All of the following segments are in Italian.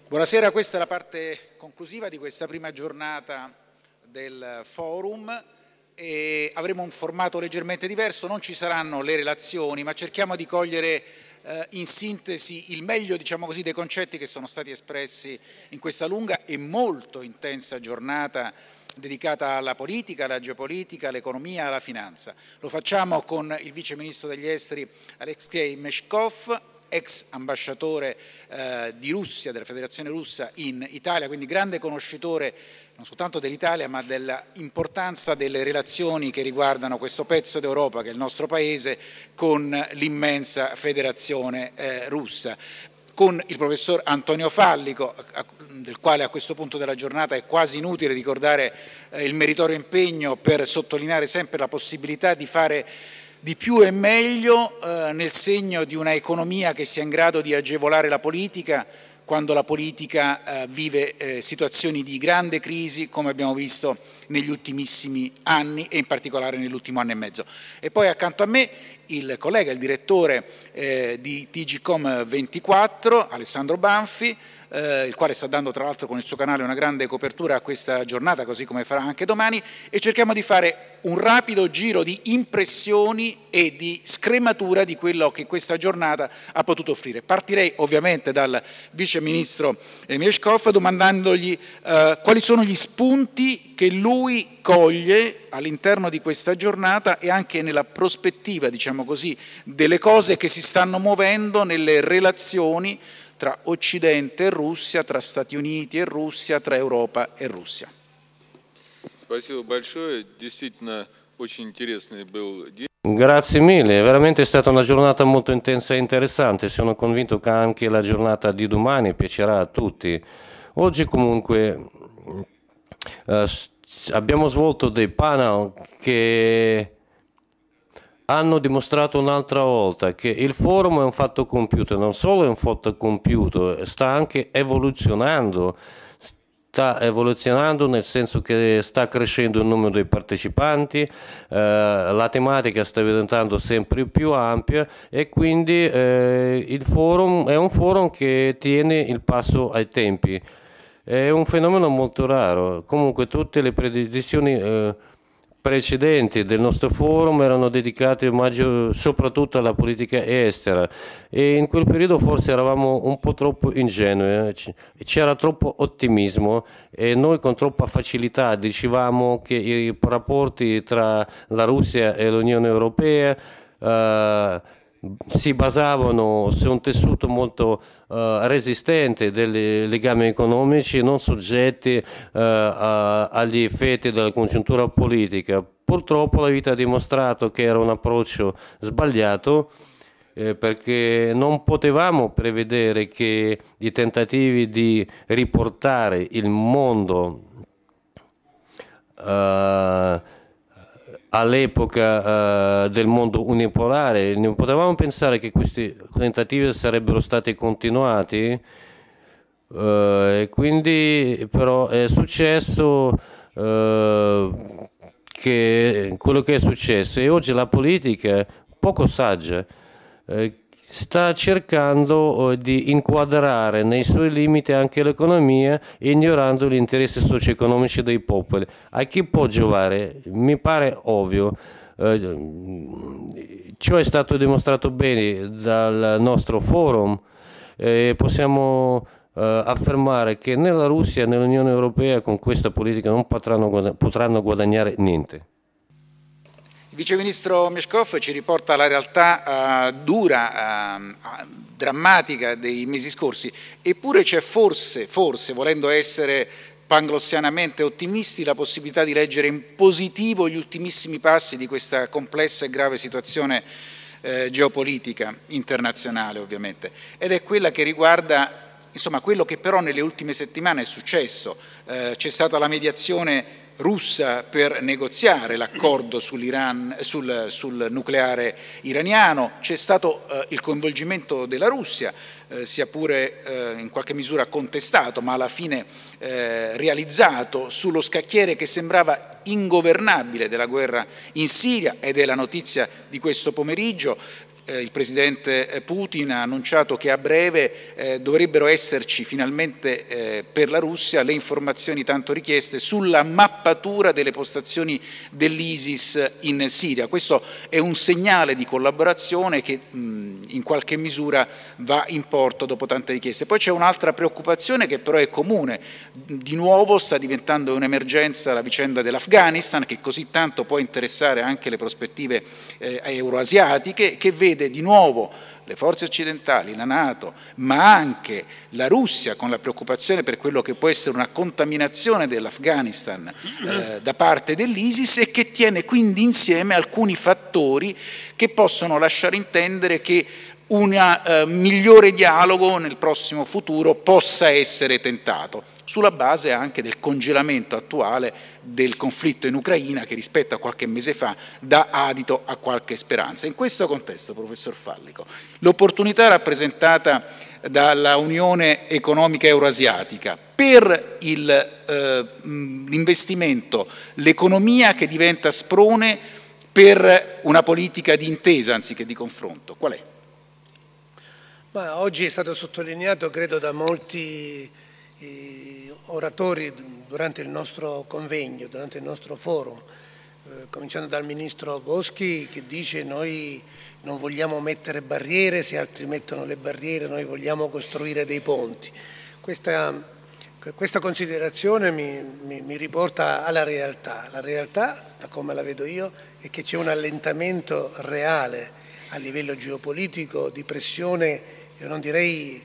Buonasera, questa è la parte conclusiva di questa prima giornata del forum e avremo un formato leggermente diverso, non ci saranno le relazioni, ma cerchiamo di cogliere in sintesi il meglio, diciamo così, dei concetti che sono stati espressi in questa lunga e molto intensa giornata dedicata alla politica, alla geopolitica, all'economia, alla finanza. Lo facciamo con il Vice Ministro degli Esteri Alexei Meshkov, ex ambasciatore di Russia, della Federazione Russa in Italia, quindi grande conoscitore non soltanto dell'Italia ma dell'importanza delle relazioni che riguardano questo pezzo d'Europa che è il nostro Paese con l'immensa Federazione Russa. Con il professor Antonio Fallico, del quale a questo punto della giornata è quasi inutile ricordare il meritorio impegno per sottolineare sempre la possibilità di fare di più e meglio nel segno di una economia che sia in grado di agevolare la politica quando la politica vive situazioni di grande crisi come abbiamo visto negli ultimissimi anni e in particolare nell'ultimo anno e mezzo. E poi accanto a me il collega, il direttore di TGCOM 24, Alessandro Banfi, il quale sta dando tra l'altro con il suo canale una grande copertura a questa giornata, così come farà anche domani, e cerchiamo di fare un rapido giro di impressioni e di scrematura di quello che questa giornata ha potuto offrire. Partirei ovviamente dal Vice Ministro Meshkov domandandogli quali sono gli spunti che lui coglie all'interno di questa giornata e anche nella prospettiva, diciamo così, delle cose che si stanno muovendo nelle relazioni tra Occidente e Russia, tra Stati Uniti e Russia, tra Europa e Russia. Grazie mille, veramente è stata una giornata molto intensa e interessante, sono convinto che anche la giornata di domani piacerà a tutti. Oggi comunque abbiamo svolto dei panel che hanno dimostrato un'altra volta che il forum è un fatto compiuto, non solo è un fatto compiuto, sta anche evoluzionando nel senso che sta crescendo il numero dei partecipanti, la tematica sta diventando sempre più ampia e quindi il forum è un forum che tiene il passo ai tempi. È un fenomeno molto raro, comunque tutte le predizioni precedenti del nostro forum erano dedicati soprattutto alla politica estera e in quel periodo forse eravamo un po' troppo ingenui, c'era troppo ottimismo e noi con troppa facilità dicevamo che i rapporti tra la Russia e l'Unione Europea si basavano su un tessuto molto resistente dei legami economici, non soggetti agli effetti della congiuntura politica. Purtroppo la vita ha dimostrato che era un approccio sbagliato perché non potevamo prevedere che i tentativi di riportare il mondo all'epoca del mondo unipolare, non potevamo pensare che questi tentativi sarebbero stati continuati, e quindi però è successo che quello che è successo e oggi la politica poco saggia sta cercando di inquadrare nei suoi limiti anche l'economia, ignorando gli interessi socio-economici dei popoli. A chi può giovare? Mi pare ovvio. Ciò è stato dimostrato bene dal nostro forum. Possiamo affermare che né la Russia né l'Unione Europea con questa politica non potranno guadagnare niente. Il Vice Ministro Meshkov ci riporta alla realtà dura, drammatica dei mesi scorsi, eppure c'è forse, volendo essere panglossianamente ottimisti, la possibilità di leggere in positivo gli ultimissimi passi di questa complessa e grave situazione geopolitica internazionale ovviamente, ed è quella che riguarda insomma quello che però nelle ultime settimane è successo. C'è stata la mediazione russa per negoziare l'accordo sul nucleare iraniano, c'è stato il coinvolgimento della Russia, sia pure in qualche misura contestato, ma alla fine realizzato sullo scacchiere che sembrava ingovernabile della guerra in Siria, ed è la notizia di questo pomeriggio. il presidente Putin ha annunciato che a breve dovrebbero esserci finalmente per la Russia le informazioni tanto richieste sulla mappatura delle postazioni dell'ISIS in Siria. Questo è un segnale di collaborazione che in qualche misura va in porto dopo tante richieste. Poi c'è un'altra preoccupazione che però è comune. Di nuovo sta diventando un'emergenza la vicenda dell'Afghanistan, che così tanto può interessare anche le prospettive euroasiatiche, che vede di nuovo le forze occidentali, la NATO, ma anche la Russia con la preoccupazione per quello che può essere una contaminazione dell'Afghanistan da parte dell'ISIS, e che tiene quindi insieme alcuni fattori che possono lasciare intendere che un migliore dialogo nel prossimo futuro possa essere tentato, sulla base anche del congelamento attuale del conflitto in Ucraina, che rispetto a qualche mese fa dà adito a qualche speranza. In questo contesto, professor Fallico, l'opportunità rappresentata dalla Unione Economica Euroasiatica per l'investimento, l'economia che diventa sprone per una politica di intesa anziché di confronto, qual è? Ma oggi è stato sottolineato, credo, da molti oratori durante il nostro convegno, durante il nostro forum, cominciando dal Ministro Boschi, che dice: noi non vogliamo mettere barriere, se altri mettono le barriere noi vogliamo costruire dei ponti. Questa considerazione mi riporta alla realtà. La realtà, da come la vedo io, è che c'è un allentamento reale a livello geopolitico di pressione, io non direi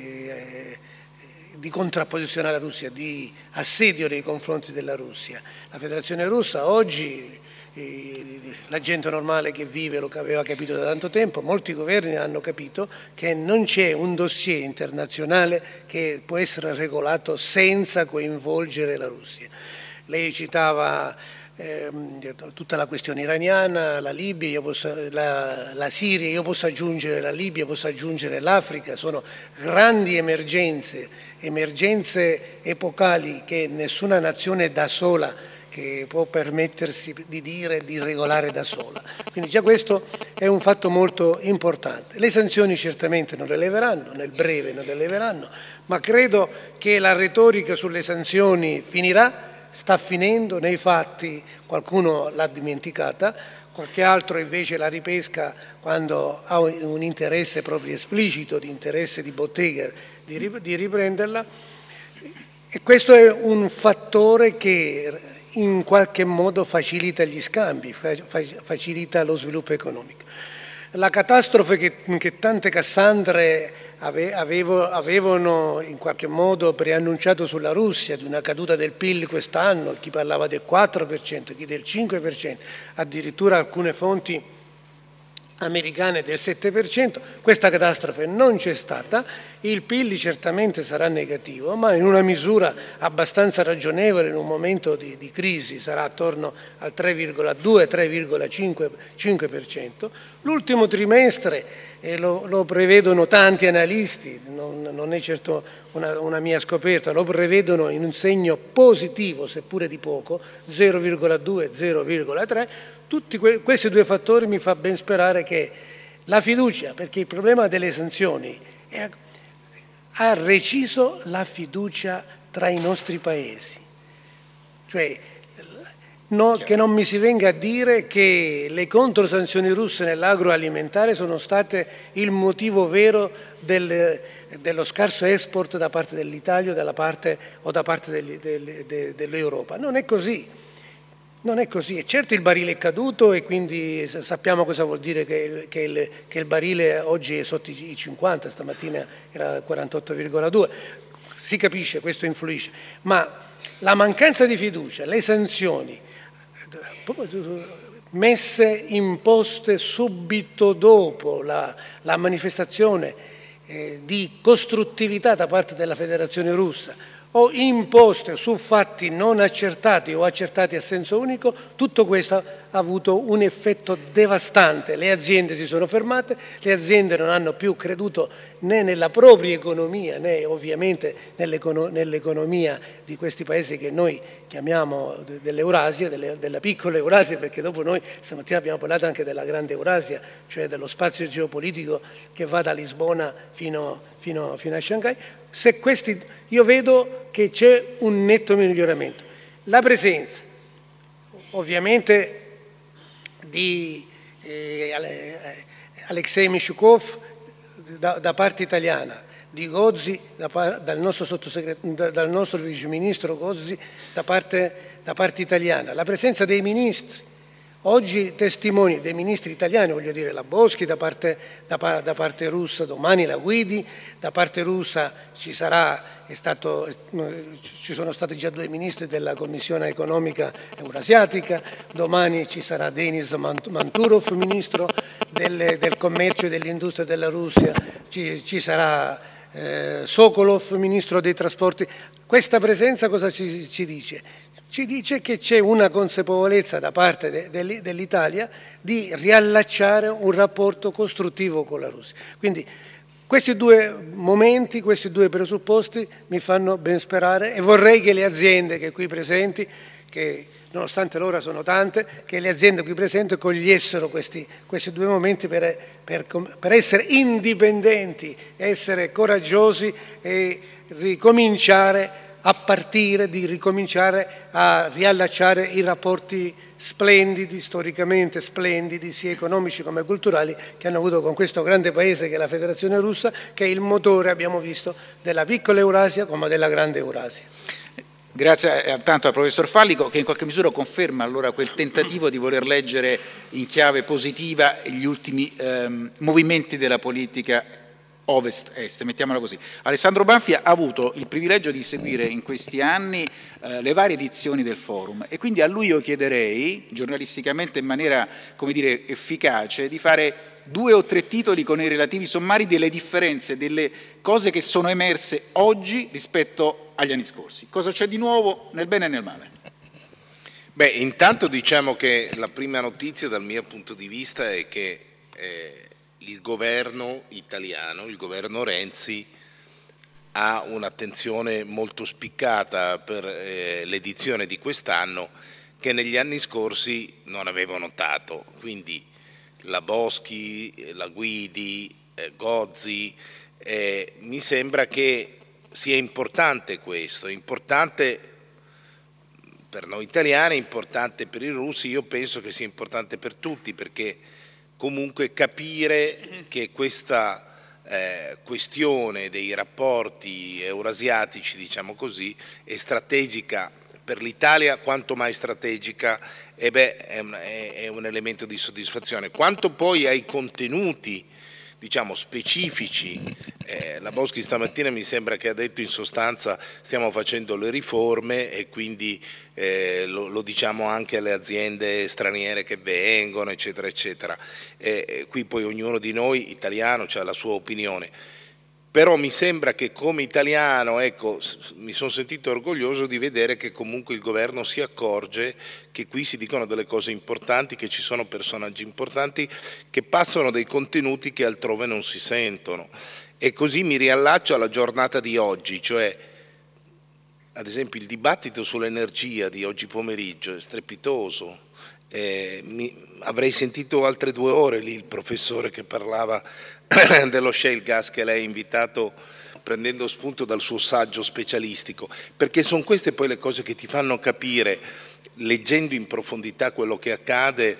di contrapposizione alla Russia, di assedio nei confronti della Russia. La Federazione Russa oggi, la gente normale che vive lo aveva capito da tanto tempo, molti governi hanno capito che non c'è un dossier internazionale che può essere regolato senza coinvolgere la Russia. Lei citava tutta la questione iraniana, la Libia, la Siria, io posso aggiungere la Libia, posso aggiungere l'Africa. Sono grandi emergenze epocali che nessuna nazione da sola che può permettersi di dire di regolare da sola. Quindi già questo è un fatto molto importante. Le sanzioni certamente non le leveranno, nel breve non le leveranno, ma credo che la retorica sulle sanzioni finirà. Sta finendo, nei fatti qualcuno l'ha dimenticata, qualche altro invece la ripesca quando ha un interesse proprio esplicito, di interesse di bottega, di riprenderla. E questo è un fattore che in qualche modo facilita gli scambi, facilita lo sviluppo economico. La catastrofe che tante Cassandre avevano in qualche modo preannunciato sulla Russia, di una caduta del PIL quest'anno, chi parlava del 4%, chi del 5%, addirittura alcune fonti americane del 7%, questa catastrofe non c'è stata, il PIL certamente sarà negativo, ma in una misura abbastanza ragionevole in un momento di crisi, sarà attorno al 3,2-3,5%. L'ultimo trimestre lo prevedono tanti analisti, non è certo una mia scoperta, lo prevedono in un segno positivo, seppure di poco, 0,2-0,3%. Tutti questi due fattori mi fa ben sperare che la fiducia, perché il problema delle sanzioni ha reciso la fiducia tra i nostri paesi. Cioè, che non mi si venga a dire che le controsanzioni russe nell'agroalimentare sono state il motivo vero dello scarso export da parte dell'Italia o da parte dell'Europa. Non è così. Non è così, e certo il barile è caduto e quindi sappiamo cosa vuol dire che il barile oggi è sotto i 50, stamattina era 48,2, si capisce, questo influisce, ma la mancanza di fiducia, le sanzioni messe imposte subito dopo la manifestazione di costruttività da parte della Federazione Russa, o imposte su fatti non accertati o accertati a senso unico, tutto questo ha avuto un effetto devastante. Le aziende si sono fermate, le aziende non hanno più creduto né nella propria economia né ovviamente nell'economia di questi paesi che noi chiamiamo dell'Eurasia, della piccola Eurasia, perché dopo noi stamattina abbiamo parlato anche della grande Eurasia, cioè dello spazio geopolitico che va da Lisbona fino a Shanghai. Io vedo che c'è un netto miglioramento. La presenza ovviamente di Alexei Mishukov da parte italiana, di Gozzi dal nostro vice ministro Gozzi da parte italiana, la presenza dei ministri, oggi testimoni dei ministri italiani, voglio dire la Boschi da parte russa, domani la Guidi, da parte russa ci sono stati già 2 ministri della Commissione economica eurasiatica, domani ci sarà Denis Manturov, ministro del commercio e dell'industria della Russia, ci sarà Sokolov, ministro dei trasporti. Questa presenza cosa ci dice? Ci dice che c'è una consapevolezza da parte dell'Italia di riallacciare un rapporto costruttivo con la Russia. Quindi questi 2 momenti, questi 2 presupposti mi fanno ben sperare e vorrei che le aziende che qui presenti, che nonostante l'ora sono tante, che le aziende qui presenti cogliessero questi 2 momenti per essere indipendenti, essere coraggiosi e ricominciare a riallacciare i rapporti splendidi, storicamente splendidi, sia economici come culturali, che hanno avuto con questo grande paese che è la Federazione Russa, che è il motore, abbiamo visto, della piccola Eurasia come della grande Eurasia. Grazie tanto al professor Fallico, che in qualche misura conferma allora quel tentativo di voler leggere in chiave positiva gli ultimi movimenti della politica ovest-est, mettiamola così. Alessandro Banfi ha avuto il privilegio di seguire in questi anni le varie edizioni del forum e quindi a lui io chiederei, giornalisticamente in maniera, come dire, efficace, di fare 2 o 3 titoli con i relativi sommari delle differenze, delle cose che sono emerse oggi rispetto agli anni scorsi. Cosa c'è di nuovo nel bene e nel male? Beh, intanto diciamo che la prima notizia dal mio punto di vista è che il governo italiano, il governo Renzi, ha un'attenzione molto spiccata per l'edizione di quest'anno che negli anni scorsi non avevo notato. Quindi la Boschi, la Guidi, Gozzi, mi sembra che sia importante questo, è importante per noi italiani, è importante per i russi, io penso che sia importante per tutti, perché comunque capire che questa questione dei rapporti eurasiatici, diciamo così, è strategica per l'Italia, quanto mai strategica, è un elemento di soddisfazione. Quanto poi ai contenuti, diciamo, specifici, la Boschi stamattina mi sembra che ha detto in sostanza stiamo facendo le riforme e quindi lo diciamo anche alle aziende straniere che vengono, eccetera, eccetera. Qui poi ognuno di noi italiano ha la sua opinione. Però mi sembra che come italiano, ecco, mi sono sentito orgoglioso di vedere che comunque il governo si accorge che qui si dicono delle cose importanti, che ci sono personaggi importanti che passano dei contenuti che altrove non si sentono. E così mi riallaccio alla giornata di oggi, cioè ad esempio il dibattito sull'energia di oggi pomeriggio è strepitoso. Avrei sentito altre 2 ore lì il professore che parlava dello shale gas che lei ha invitato prendendo spunto dal suo saggio specialistico, perché sono queste poi le cose che ti fanno capire, leggendo in profondità quello che accade,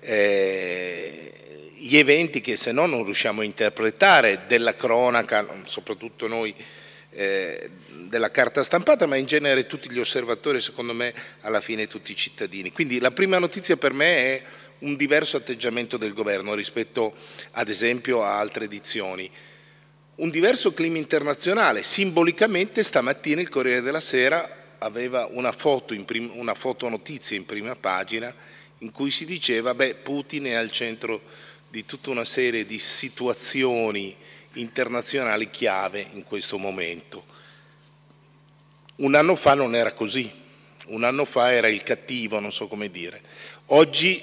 gli eventi che se no non riusciamo a interpretare della cronaca, soprattutto noi della carta stampata, ma in genere tutti gli osservatori, secondo me alla fine tutti i cittadini. Quindi la prima notizia per me è un diverso atteggiamento del governo rispetto ad esempio a altre edizioni. Un diverso clima internazionale. Simbolicamente stamattina il Corriere della Sera aveva una fotonotizia in prima pagina in cui si diceva Putin è al centro di tutta una serie di situazioni internazionali chiave in questo momento. Un anno fa non era così, un anno fa era il cattivo, non so come dire. Oggi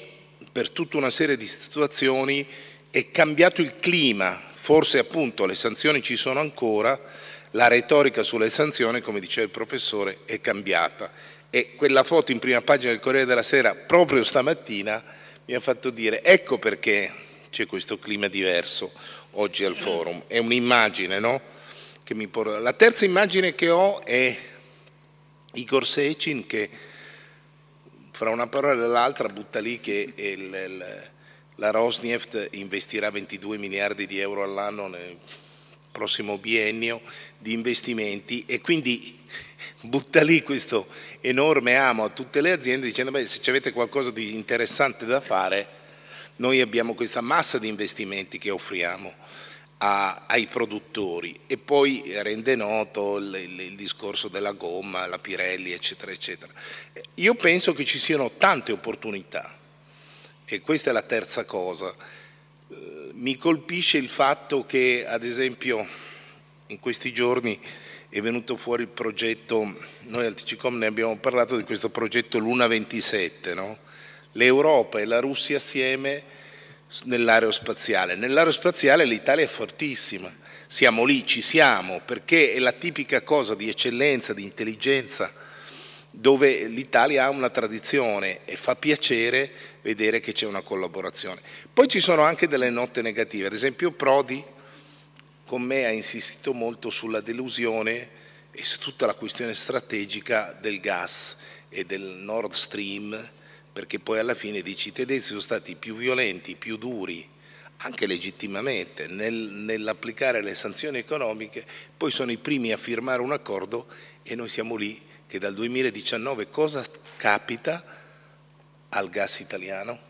per tutta una serie di situazioni è cambiato il clima, forse appunto le sanzioni ci sono ancora, la retorica sulle sanzioni, come diceva il professore, è cambiata. E quella foto in prima pagina del Corriere della Sera proprio stamattina mi ha fatto dire ecco perché c'è questo clima diverso oggi al forum. È un'immagine, no? Che mi porta. La terza immagine che ho è Igor Secin che fra una parola e l'altra butta lì che la Rosneft investirà 22 miliardi di euro all'anno nel prossimo biennio di investimenti e quindi butta lì questo enorme amo a tutte le aziende dicendo beh, se avete qualcosa di interessante da fare noi abbiamo questa massa di investimenti che offriamo ai produttori e poi rende noto il discorso della gomma, la Pirelli eccetera eccetera. Io penso che ci siano tante opportunità e questa è la terza cosa. Mi colpisce il fatto che ad esempio in questi giorni è venuto fuori il progetto, noi al TCCOM ne abbiamo parlato di questo progetto Luna 27, no? L'Europa e la Russia assieme nell'aerospaziale. Nell'aerospaziale l'Italia è fortissima, siamo lì, ci siamo, perché è la tipica cosa di eccellenza, di intelligenza, dove l'Italia ha una tradizione e fa piacere vedere che c'è una collaborazione. Poi ci sono anche delle note negative, ad esempio Prodi con me ha insistito molto sulla delusione e su tutta la questione strategica del gas e del Nord Stream, perché poi alla fine dici i tedeschi sono stati più violenti, più duri, anche legittimamente, nell'applicare le sanzioni economiche, poi sono i primi a firmare un accordo e noi siamo lì che dal 2019 cosa capita al gas italiano?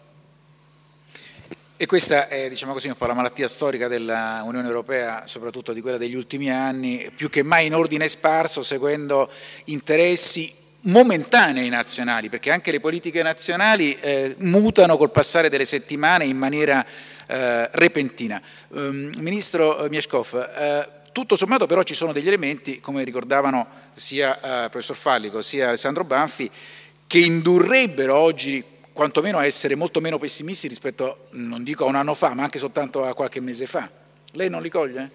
E questa è, diciamo così, un po' la malattia storica dell'Unione Europea, soprattutto di quella degli ultimi anni, più che mai in ordine sparso, seguendo interessi momentanei nazionali, perché anche le politiche nazionali mutano col passare delle settimane in maniera repentina. Ministro Mieszkov, tutto sommato però ci sono degli elementi, come ricordavano sia il professor Fallico sia Alessandro Banfi, che indurrebbero oggi quantomeno a essere molto meno pessimisti rispetto, non dico a un anno fa, ma anche soltanto a qualche mese fa. Lei non li coglie?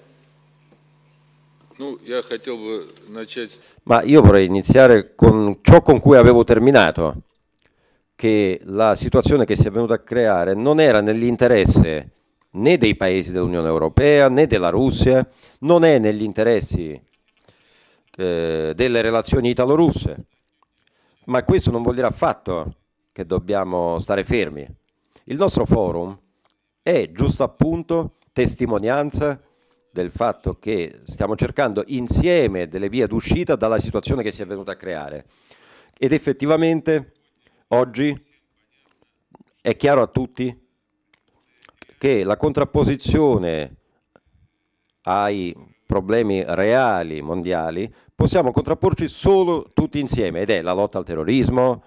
Ma io vorrei iniziare con ciò con cui avevo terminato, che la situazione che si è venuta a creare non era nell'interesse né dei paesi dell'Unione Europea né della Russia, non è negli interessi delle relazioni italo-russe, ma questo non vuol dire affatto che dobbiamo stare fermi. Il nostro forum è giusto appunto testimonianza del fatto che stiamo cercando insieme delle vie d'uscita dalla situazione che si è venuta a creare. Ed effettivamente oggi è chiaro a tutti che la contrapposizione ai problemi reali mondiali possiamo contrapporci solo tutti insieme, ed è la lotta al terrorismo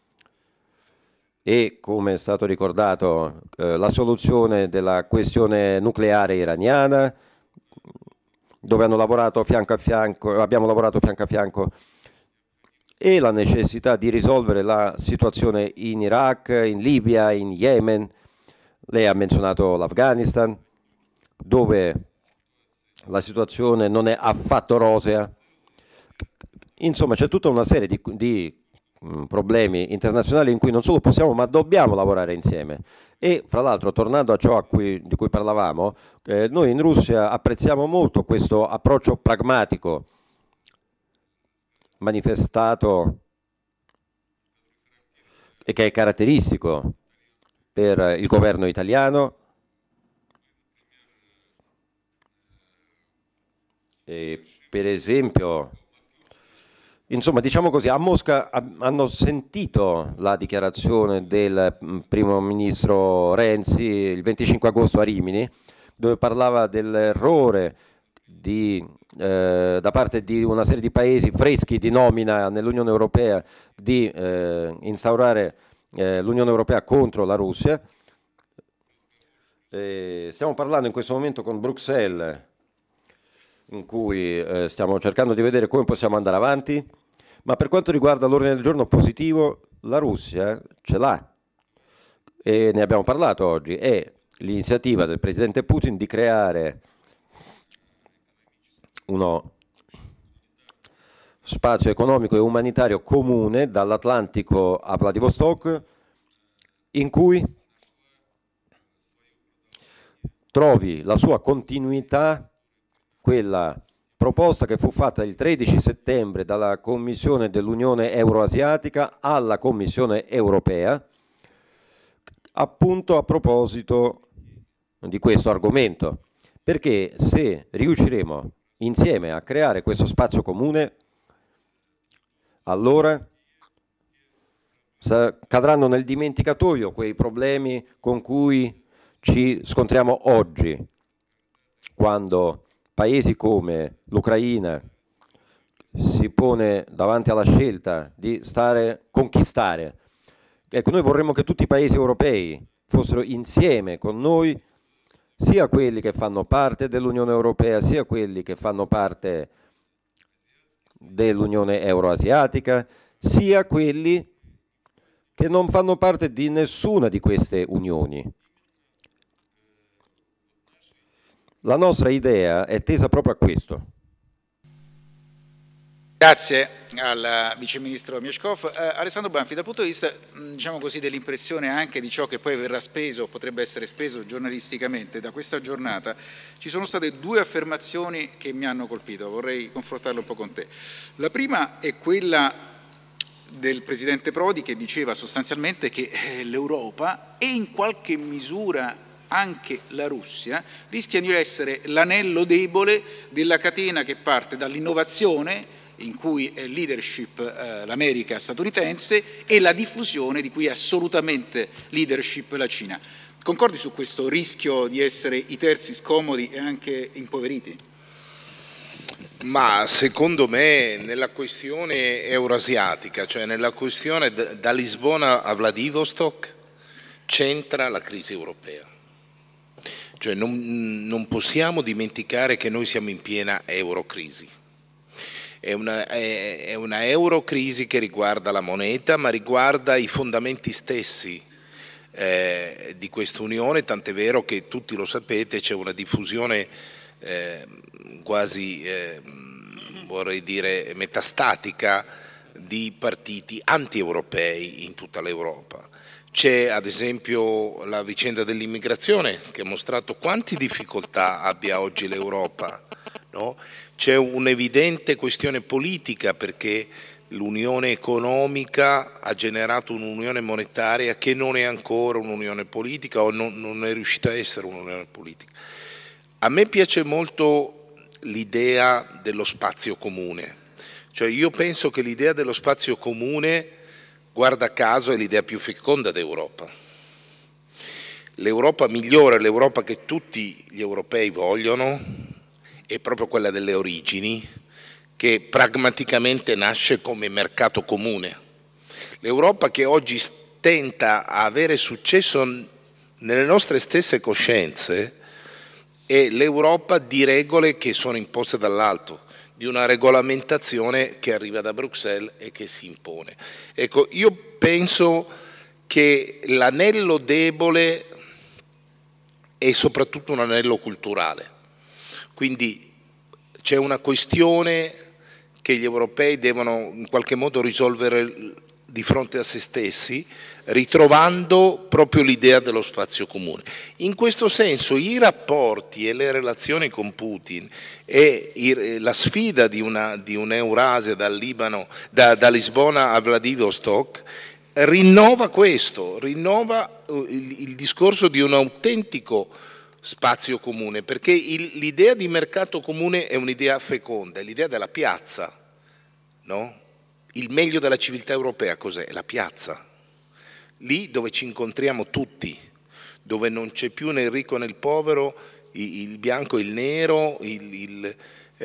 e, come è stato ricordato, la soluzione della questione nucleare iraniana, dove hanno lavorato fianco a fianco, abbiamo lavorato fianco a fianco, e la necessità di risolvere la situazione in Iraq, in Libia, in Yemen. Lei ha menzionato l'Afghanistan, dove la situazione non è affatto rosea. Insomma, c'è tutta una serie di problemi internazionali in cui non solo possiamo ma dobbiamo lavorare insieme. E fra l'altro, tornando a ciò di cui parlavamo, noi in Russia apprezziamo molto questo approccio pragmatico manifestato e che è caratteristico per il governo italiano. E per esempio, insomma, diciamo così, a Mosca hanno sentito la dichiarazione del primo ministro Renzi il 25 agosto a Rimini, dove parlava dell'errore da parte di una serie di paesi freschi di nomina nell'Unione Europea di instaurare l'Unione Europea contro la Russia. Stiamo parlando in questo momento con Bruxelles, in cui stiamo cercando di vedere come possiamo andare avanti, ma per quanto riguarda l'ordine del giorno positivo, la Russia ce l'ha. e ne abbiamo parlato oggi, è l'iniziativa del presidente Putin di creare uno spazio economico e umanitario comune dall'Atlantico a Vladivostok, in cui trovi la sua continuità quella proposta che fu fatta il 13 settembre dalla Commissione dell'Unione Euroasiatica alla Commissione Europea, appunto a proposito di questo argomento, perché se riusciremo insieme a creare questo spazio comune, allora cadranno nel dimenticatoio quei problemi con cui ci scontriamo oggi, quando paesi come l'Ucraina si pone davanti alla scelta di conquistare. Ecco, noi vorremmo che tutti i paesi europei fossero insieme con noi, sia quelli che fanno parte dell'Unione Europea, sia quelli che fanno parte dell'Unione Euroasiatica, sia quelli che non fanno parte di nessuna di queste unioni. La nostra idea è tesa proprio a questo. Grazie al Vice Ministro Mieszkov. Alessandro Banfi, dal punto di vista, diciamo così, dell'impressione anche di ciò che poi verrà speso, potrebbe essere speso giornalisticamente da questa giornata, ci sono state due affermazioni che mi hanno colpito, vorrei confrontarle un po' con te. La prima è quella del Presidente Prodi, che diceva sostanzialmente che l'Europa e in qualche misura anche la Russia rischiano di essere l'anello debole della catena che parte dall'innovazione, in cui è leadership l'America statunitense, e la diffusione, di cui è assolutamente leadership la Cina. Concordi su questo rischio di essere i terzi scomodi e anche impoveriti? Ma secondo me nella questione eurasiatica, cioè nella questione da Lisbona a Vladivostok, c'entra la crisi europea. Cioè non possiamo dimenticare che noi siamo in piena eurocrisi. È una eurocrisi che riguarda la moneta, ma riguarda i fondamenti stessi di questa Unione, tant'è vero che tutti lo sapete, c'è una diffusione quasi, vorrei dire, metastatica di partiti anti-europei in tutta l'Europa. C'è ad esempio la vicenda dell'immigrazione che ha mostrato quante difficoltà abbia oggi l'Europa, no? C'è un'evidente questione politica perché l'unione economica ha generato un'unione monetaria che non è ancora un'unione politica o non è riuscita a essere un'unione politica. A me piace molto l'idea dello spazio comune, cioè io penso che l'idea dello spazio comune, guarda caso, è l'idea più feconda d'Europa. L'Europa migliore, l'Europa che tutti gli europei vogliono, è proprio quella delle origini, che pragmaticamente nasce come mercato comune. L'Europa che oggi tenta a avere successo nelle nostre stesse coscienze è l'Europa di regole che sono imposte dall'alto, di una regolamentazione che arriva da Bruxelles e che si impone. Ecco, io penso che l'anello debole è soprattutto un anello culturale, quindi c'è una questione che gli europei devono in qualche modo risolvere di fronte a se stessi, ritrovando proprio l'idea dello spazio comune. In questo senso i rapporti e le relazioni con Putin e la sfida di un'Eurasia dal Libano, da Lisbona a Vladivostok, rinnova questo, rinnova il discorso di un autentico spazio comune, perché l'idea di mercato comune è un'idea feconda, è l'idea della piazza, no? Il meglio della civiltà europea cos'è? La piazza, lì dove ci incontriamo tutti, dove non c'è più né il ricco né il povero, il bianco e il nero, il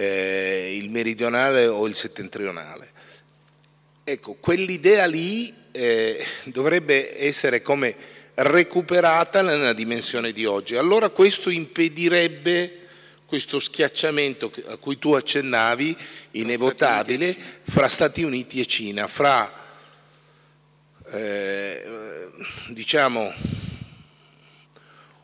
meridionale o il settentrionale. Ecco, quell'idea lì dovrebbe essere come recuperata nella dimensione di oggi. Allora questo impedirebbe questo schiacciamento a cui tu accennavi, inevitabile, fra Stati Uniti e Cina, fra diciamo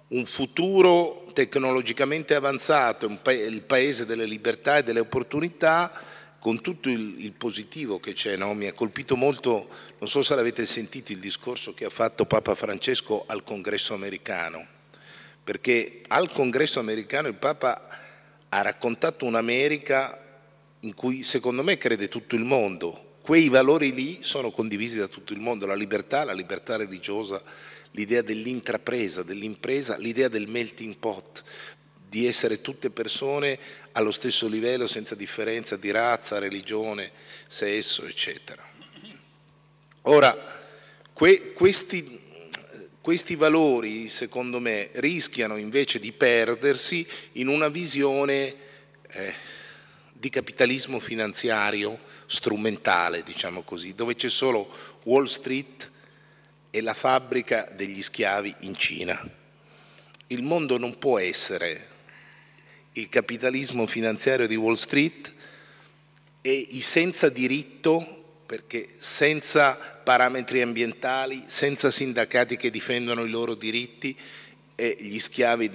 un futuro tecnologicamente avanzato, il paese delle libertà e delle opportunità, con tutto il positivo che c'è, no? Mi ha colpito molto, non so se l'avete sentito, il discorso che ha fatto Papa Francesco al Congresso americano, perché al Congresso americano il Papa ha raccontato un'America in cui secondo me crede tutto il mondo. Quei valori lì sono condivisi da tutto il mondo, la libertà religiosa, l'idea dell'intrapresa, dell'impresa, l'idea del melting pot, di essere tutte persone allo stesso livello senza differenza di razza, religione, sesso, eccetera. Ora, questi valori, secondo me, rischiano invece di perdersi in una visione di capitalismo finanziario strumentale, diciamo così, dove c'è solo Wall Street e la fabbrica degli schiavi in Cina. Il mondo non può essere il capitalismo finanziario di Wall Street e i senza diritto, perché senza parametri ambientali, senza sindacati che difendono i loro diritti, e gli schiavi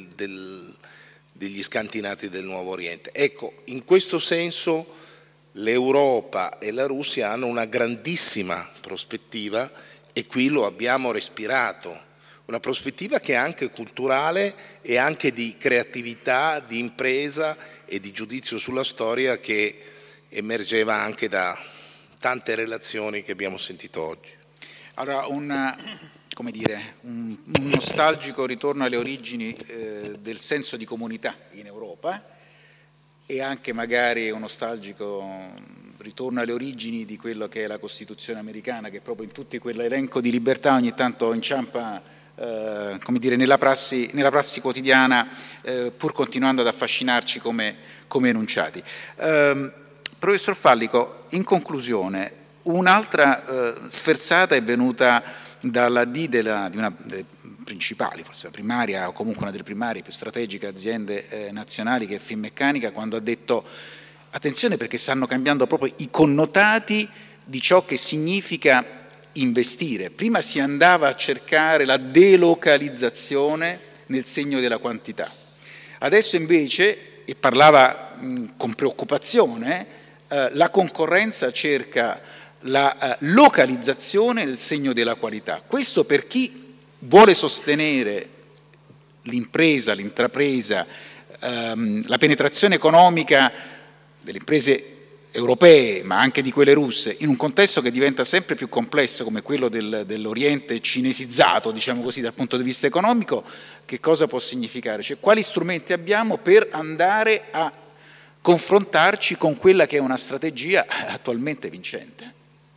degli scantinati del Nuovo Oriente. Ecco, in questo senso l'Europa e la Russia hanno una grandissima prospettiva e qui lo abbiamo respirato. Una prospettiva che è anche culturale e anche di creatività, di impresa e di giudizio sulla storia che emergeva anche da tante relazioni che abbiamo sentito oggi. Allora, un nostalgico ritorno alle origini del senso di comunità in Europa e anche magari un nostalgico ritorno alle origini di quello che è la Costituzione americana, che proprio in tutto quell'elenco di libertà ogni tanto inciampa nella prassi quotidiana, pur continuando ad affascinarci come enunciati. Professor Fallico, in conclusione, un'altra sferzata è venuta dalla D di una delle principali, forse la primaria o comunque una delle primarie più strategiche aziende nazionali, che è Finmeccanica, quando ha detto attenzione perché stanno cambiando proprio i connotati di ciò che significa investire. Prima si andava a cercare la delocalizzazione nel segno della quantità, adesso invece, e parlava con preoccupazione, la concorrenza cerca la localizzazione nel segno della qualità. Questo per chi vuole sostenere l'impresa, l'intrapresa, la penetrazione economica delle imprese europee, ma anche di quelle russe, in un contesto che diventa sempre più complesso come quello dell'Oriente cinesizzato, diciamo così, dal punto di vista economico, che cosa può significare? Cioè, quali strumenti abbiamo per andare a confrontarci con quella che è una strategia attualmente vincente?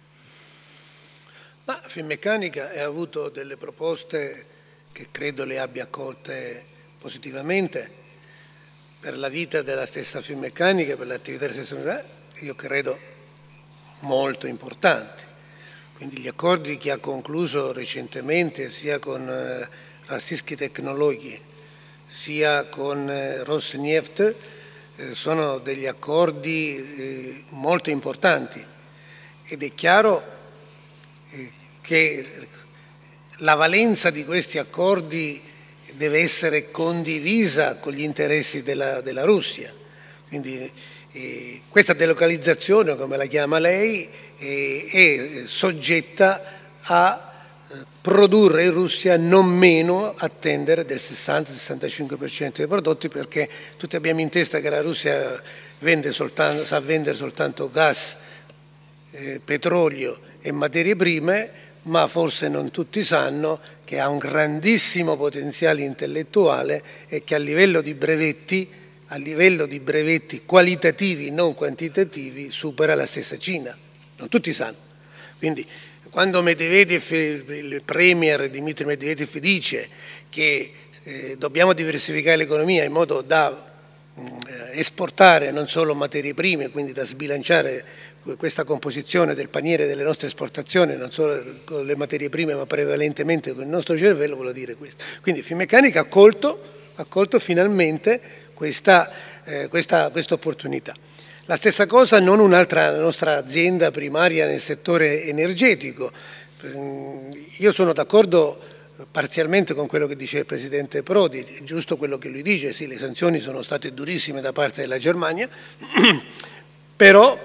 Ma Finmeccanica ha avuto delle proposte che credo le abbia accolte positivamente per la vita della stessa Finmeccanica, per l'attività della stessa Finmeccanica, io credo molto importanti. Quindi gli accordi che ha concluso recentemente sia con Rossiyski Technology sia con Rosneft sono degli accordi molto importanti ed è chiaro che la valenza di questi accordi deve essere condivisa con gli interessi della Russia. Quindi questa delocalizzazione, come la chiama lei, è soggetta a produrre in Russia non meno a tendere del 60-65% dei prodotti, perché tutti abbiamo in testa che la Russia sa vendere soltanto gas, petrolio e materie prime, ma forse non tutti sanno che ha un grandissimo potenziale intellettuale e che a livello di brevetti qualitativi, non quantitativi, supera la stessa Cina. Non tutti sanno. Quindi quando il premier Dmitry Medvedev dice che dobbiamo diversificare l'economia in modo da esportare non solo materie prime, quindi da sbilanciare questa composizione del paniere delle nostre esportazioni, non solo con le materie prime ma prevalentemente con il nostro cervello, vuol dire questo. Quindi Finmeccanica ha colto finalmente questa opportunità. La stessa cosa non un'altra nostra azienda primaria nel settore energetico. Io sono d'accordo parzialmente con quello che dice il Presidente Prodi, è giusto quello che lui dice, sì, le sanzioni sono state durissime da parte della Germania, però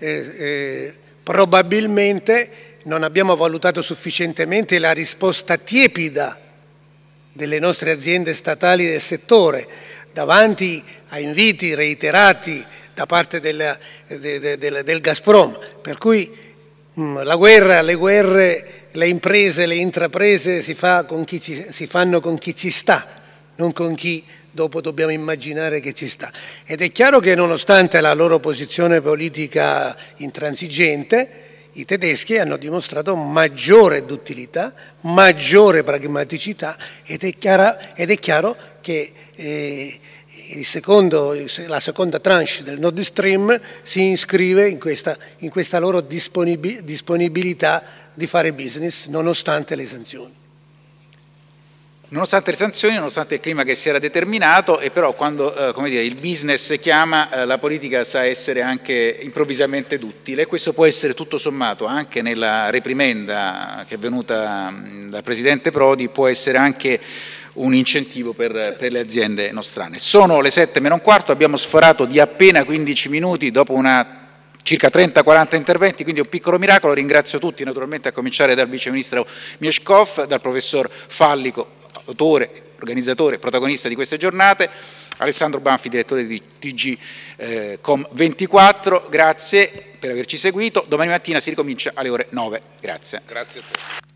probabilmente non abbiamo valutato sufficientemente la risposta tiepida delle nostre aziende statali del settore davanti a inviti reiterati da parte del Gazprom, per cui la guerra, le guerre, le imprese, le intraprese si fanno con chi ci sta, non con chi dopo dobbiamo immaginare che ci sta. Ed è chiaro che nonostante la loro posizione politica intransigente, i tedeschi hanno dimostrato maggiore duttilità, maggiore pragmaticità ed è chiaro che la seconda tranche del Nord Stream si iscrive in questa loro disponibilità di fare business nonostante le sanzioni. Nonostante le sanzioni, nonostante il clima che si era determinato, e però quando il business chiama, la politica sa essere anche improvvisamente duttile, e questo può essere tutto sommato anche nella reprimenda che è venuta dal Presidente Prodi, può essere anche un incentivo per le aziende nostrane. Sono le 7:15, abbiamo sforato di appena 15 minuti dopo circa 30-40 interventi, quindi è un piccolo miracolo. Ringrazio tutti, naturalmente a cominciare dal Vice Ministro Mieszkov, dal Professor Fallico, autore, organizzatore, protagonista di queste giornate, Alessandro Banfi, direttore di TG Com24, grazie per averci seguito. Domani mattina si ricomincia alle ore 9. Grazie. Grazie a te.